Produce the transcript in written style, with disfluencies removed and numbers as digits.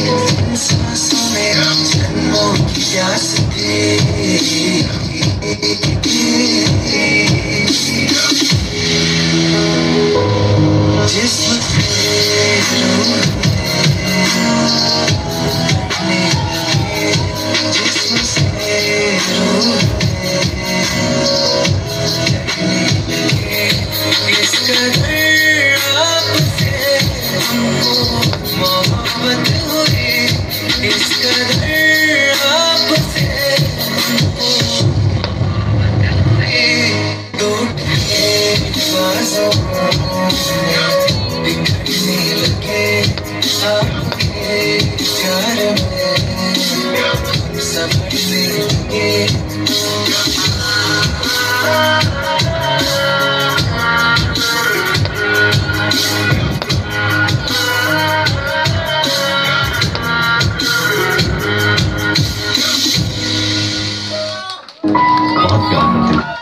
सांसों में जन्मों की प्यास थी। जिस्म से रूह में जिस्म से रूह इस कदर आपसे हमको मोहब्बत हुई, इस कदर आपसे हमको टूटे बाजों बिखरने लगे आपके प्यार में संभलने लगे। बहुत प्यार करते हैं।